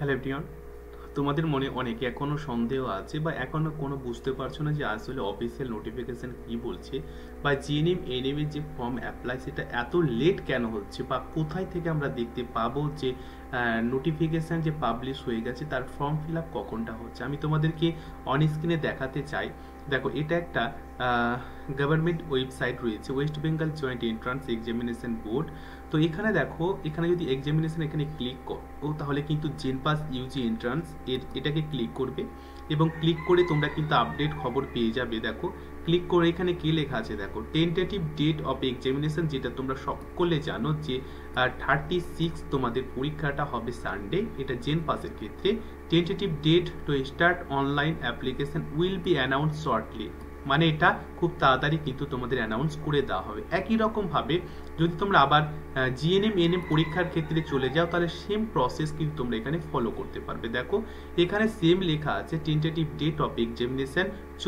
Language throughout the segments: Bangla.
হ্যালো এভরিওয়ান, তোমাদের মনে অনেকে এখনো সন্দেহ আছে বা এখনো কোনো বুঝতে পারছো না যে আসলে অফিসিয়াল নোটিফিকেশন কি বলছে বা জিএনএম এনএম এর যে ফর্ম অ্যাপ্লাই সেটা এত লেট কেন হচ্ছে বা কোথায় থেকে আমরা দেখতে পাবো যে নোটিফিকেশন যে পাবলিশ হয়ে গেছে তার ফর্ম ফিল আপ কখনটা হচ্ছে। আমি তোমাদেরকে অন স্ক্রিনে দেখাতে চাই। দেখো, এটা একটা গভর্নমেন্ট ওয়েবসাইট রয়েছে, West Bengal joint entrance examination board. তো এখানে দেখো, এখানে যদি এক্সামিনেশন এখানে ক্লিক করো তাহলে কিন্তু জেনপাস ইউজি এন্ট্রান্স এটাকে ক্লিক করবে এবং ক্লিক করে তোমরা কিন্তু আপডেট খবর পেয়ে যাবে। দেখো, ক্লিক করে এখানে কি লেখা আছে দেখো, টেন্টেটিভ ডেট অফ এক্সামিনেশন, যেটা তোমরা সকলে জানো যে 36 তোমাদের পরীক্ষাটা হবে সানডে, এটা জেনপাসের ক্ষেত্রে। Tentative date to start online application will be announce shortly, মানে এটা খুব তাড়াতাড়ি কিন্তু তোমাদের অ্যানাউন্স করে দেওয়া হবে। একই রকম ভাবে যদি তোমরা আবার জিএনএম এনএম পরীক্ষার ক্ষেত্রে চলে যাও তাহলে সেম প্রসেস কিন্তু তোমরা এখানে ফলো করতে পারবে। দেখো, এখানে সেম লেখা আছে টেন্টেটিভ ডেট অফ এক্সামিনেশন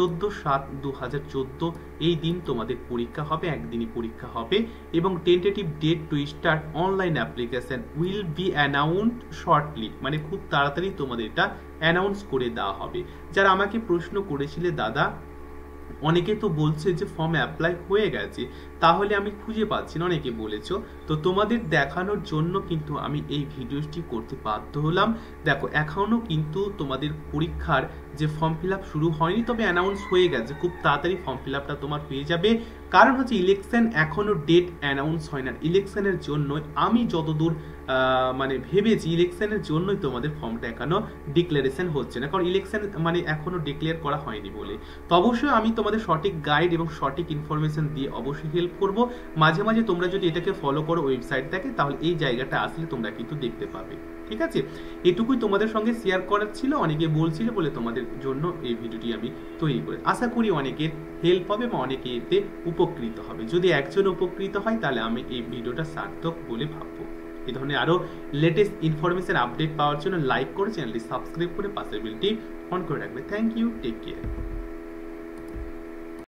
14/7/2014, এই দিন তোমাদের পরীক্ষা হবে, একদিনই পরীক্ষা হবে এবং tentative date to start online application will be announced shortly, মানে খুব তাড়াতাড়ি তোমাদের এটা অ্যানাউন্স করে দেওয়া হবে। যারা আমাকে প্রশ্ন করেছিলে দাদা অনেকে তো বলছে যে ফর্ম অ্যাপ্লাই হয়ে গেছে, তাহলে আমি খুঁজে পাচ্ছি না, অনেকে বলেছো। তো তোমাদের দেখানোর জন্য কিন্তু আমি এই ভিডিওটি করতে বাধ্য হলাম। দেখো, এখনো কিন্তু তোমাদের পরীক্ষার যে ফর্ম ফিল আপ শুরু হয়নি, তবে অ্যানাউন্স হয়ে গেছে, খুব তাড়াতাড়ি ফর্ম ফিল আপটা তোমার হয়ে যাবে। কারণ হচ্ছে ইলেকশন এখনো ডেট অ্যানাউন্স হয় না, ইলেকশনের জন্যই আমি যতদূর মানে ভেবেছি ইলেকশনের জন্যই তোমাদের ফর্মটা এখনো ডিক্লারেশন হচ্ছে না, কারণ ইলেকশন মানে এখনো ডিক্লেয়ার করা হয়নি বলে। তো অবশ্যই আমি তোমাদের সঠিক গাইড এবং সঠিক ইনফরমেশন দিয়ে অবশ্যই হেল্প করব। মাঝে মাঝে তোমরা যদি এটাকে ফলো করো ওয়েবসাইটটাকে, তাহলে এই জায়গাটা আসলে তোমরা কিন্তু দেখতে পাবে। ঠিক আছে, এটুকুই তোমাদের সঙ্গে শেয়ার করার ছিল, অনেকে বলছিল বলে তোমাদের জন্য এই ভিডিওটি আমি তৈরি করে। আশা করি অনেকের হেল্প হবে বা অনেকে এতে উপকৃত হবে। যদি একজন উপকৃত হয় তাহলে আমি এই ভিডিওটা সার্থক বলে ভাববো। এই ধরনের আরো লেটেস্ট ইনফরমেশন আপডেট পাওয়ার জন্য লাইক করে চ্যানেলটি সাবস্ক্রাইব করে পাশের বেলটি অন করে রাখবে। Thank you, take care.